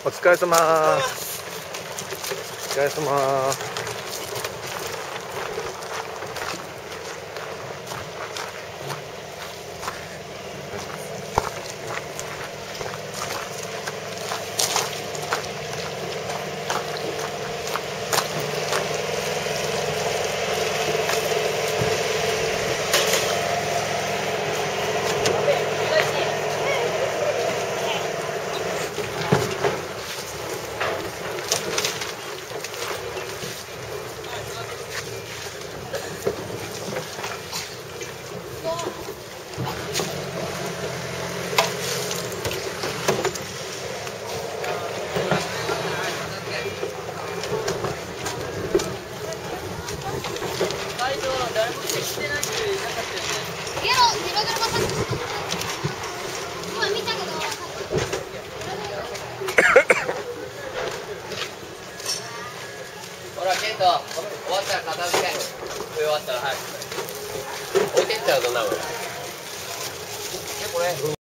お疲れ様ー。お疲れ様ー。 ほら、ケント、終わったら片付け。終わったら、はい。置いてっちゃうとな、これ。